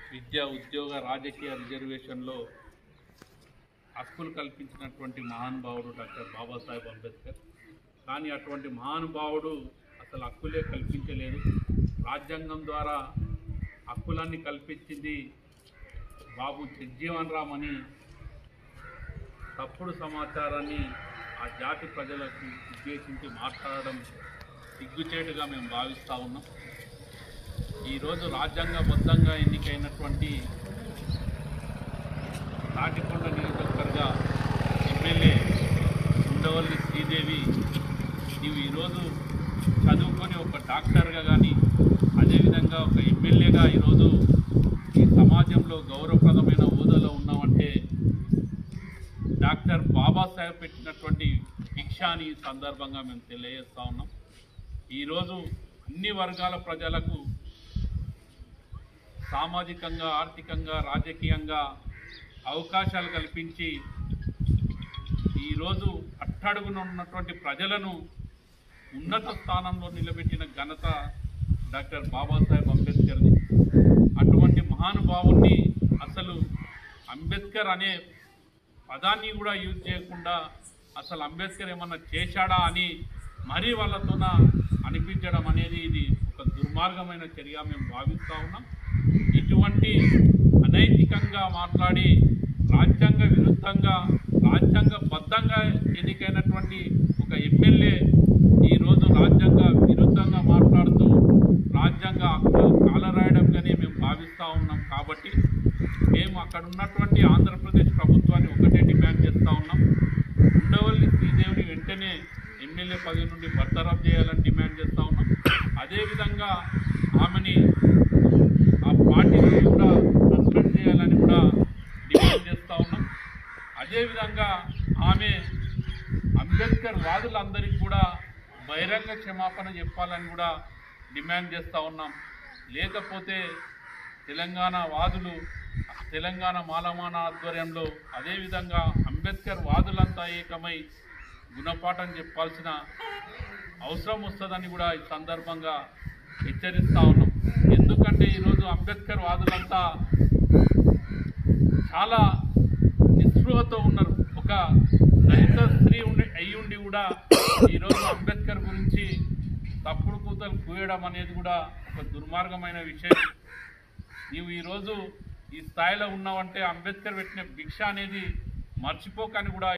విద్య ఉద్యోగ రాజకీయ రిజర్వేషన్లో హక్కులు కల్పించినటువంటి మహానుభావుడు డాక్టర్ బాబాసాహెబ్ అంబేద్కర్. కానీ అటువంటి మహానుభావుడు అసలు హక్కులే కల్పించలేదు. రాజ్యాంగం ద్వారా హక్కులన్నీ కల్పించింది బాబు జగ్జీవన్ రామ్ అని తప్పుడు సమాచారాన్ని ఆ జాతి ప్రజలకు ఉద్దేశించి మాట్లాడడం సిగ్గుచేటుగా మేము భావిస్తూ ఉన్నాం. ఈరోజు రాజ్యాంగబద్ధంగా ఎన్నికైనటువంటి తాటికొండ నియోజకవర్గ ఎమ్మెల్యే ఉండవల్లి శ్రీదేవి నీవు ఈరోజు చదువుకొని ఒక డాక్టర్గా కానీ అదేవిధంగా ఒక ఎమ్మెల్యేగా ఈరోజు ఈ సమాజంలో గౌరవప్రదమైన హోదాలో ఉన్నామంటే డాక్టర్ బాబాసాహెబ్ పెట్టినటువంటి భిక్ష అని సందర్భంగా మేము తెలియజేస్తూ ఉన్నాం. ఈరోజు అన్ని వర్గాల ప్రజలకు సామాజికంగా, ఆర్థికంగా, రాజకీయంగా అవకాశాలు కల్పించి ఈరోజు అట్టడుగున ఉన్నటువంటి ప్రజలను ఉన్నత స్థానంలో నిలబెట్టిన ఘనత డాక్టర్ బాబాసాహెబ్ అంబేద్కర్ది. అటువంటి మహానుభావుణ్ణి అసలు అంబేద్కర్ అనే పదాన్ని కూడా యూజ్ చేయకుండా అసలు అంబేద్కర్ ఏమన్నా చేశాడా అని మరీ వాళ్ళతోన అనిపించడం అనేది ఇది ఒక దుర్మార్గమైన చర్య మేము భావిస్తూ ఉన్నాం. ఇటువంటి అనైతికంగా మాట్లాడి రాజ్యాంగ విరుద్ధంగా, రాజ్యాంగబద్ధంగా ఎన్నికైనటువంటి ఒక ఎమ్మెల్యే ఈరోజు రాజ్యాంగ విరుద్ధంగా మాట్లాడుతూ రాజ్యాంగ హక్కులు కాలరాయడంగానే మేము భావిస్తూ ఉన్నాం. కాబట్టి మేము అక్కడ ఉన్నటువంటి ఆంధ్రప్రదేశ్ ప్రభుత్వాన్ని ఒకటే డిమాండ్ చేస్తూ ఉన్నాం. ఉండవల్లి శ్రీదేవిని వెంటనే ఎమ్మెల్యే పదవి నుండి బర్తరఫ్ చేయాలని డిమాండ్ చేస్తూ ఉన్నాం. అదేవిధంగా ఆమెని ఆ పార్టీ నుండి కూడా సస్పెండ్ చేయాలని కూడా డిమాండ్ చేస్తూ ఉన్నాం. అదేవిధంగా ఆమె అంబేద్కర్ వాదులందరికీ కూడా బహిరంగ క్షమాపణ చెప్పాలని కూడా డిమాండ్ చేస్తూ ఉన్నాం. లేకపోతే తెలంగాణ వాదులు, తెలంగాణ మాలమాన ఆధ్వర్యంలో అదేవిధంగా అంబేద్కర్ వాదులంతా ఏకమై గుణపాఠం చెప్పాల్సిన అవసరం వస్తుందని కూడా ఈ సందర్భంగా హెచ్చరిస్తూ ఉన్నాం. ఎందుకంటే ఈరోజు అంబేద్కర్ వాదులంతా చాలా నిస్పృహతో ఉన్నారు. ఒక దళిత స్త్రీ అయ్యుండి కూడా ఈరోజు అంబేద్కర్ గురించి తప్పుడు కూతలు కూయడం అనేది కూడా ఒక దుర్మార్గమైన విషయం. నీవు ఈరోజు ఈ స్థాయిలో ఉన్నావంటే అంబేద్కర్ పెట్టిన భిక్ష అనేది మర్చిపోకని కూడా